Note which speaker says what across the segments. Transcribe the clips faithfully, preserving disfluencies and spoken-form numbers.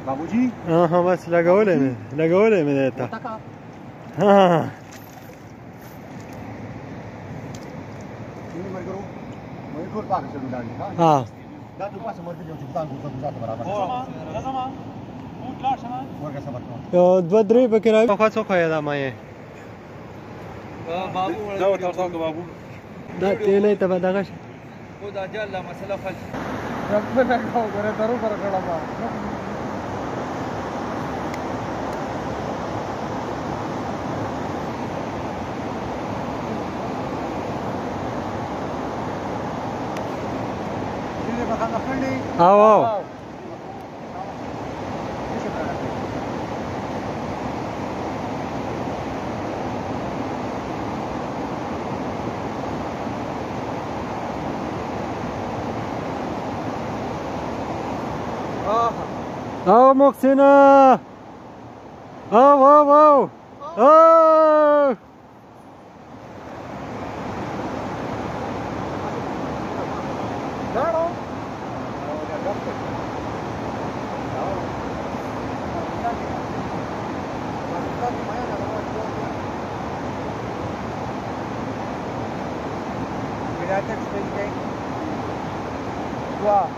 Speaker 1: बाबूजी
Speaker 2: हाँ हाँ बस लगाओले में लगाओले में देता हाँ
Speaker 1: ini mereka mau ikut pak ke sana dah.
Speaker 2: हाँ
Speaker 1: dah tu pas mereka jauh cepat gua tu satu berabar.
Speaker 3: sama sama mutlar sama
Speaker 1: mereka sabar kau.
Speaker 2: यो दो درې پکې راځي خو څو خیا دا مې
Speaker 3: بابو
Speaker 4: دا ورته ورته بابو
Speaker 2: دا تیلې ته به دغه
Speaker 3: خو دا جل مسله خل
Speaker 1: रखने का करे दरो पर खड़ा बा ये बखा का फ्रेंड
Speaker 2: आओ आओ आओ मोक्सिना आओ आओ आओ आओ
Speaker 1: वाह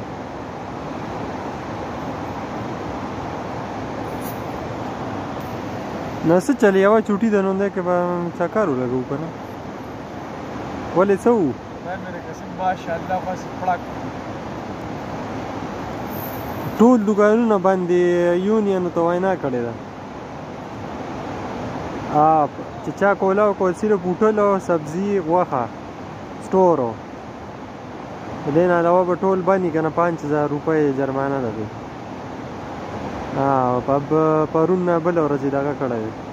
Speaker 2: نسه چلی هوا چوټي د نوم ده کې به چکرو لګو کنه ولې څه وو
Speaker 3: دا مې قسم ماشاءالله بس پړک
Speaker 2: ټول دکانونه باندې یونین ته وینا کړې ده ا چې چا کولا او کول سره بوټل او سبزي غوخه سٹورو دین علاوه به ټول باندې کنه پنځه هزار روپۍ جرمانه ده ها پب پرون بل ورځ دغه کړی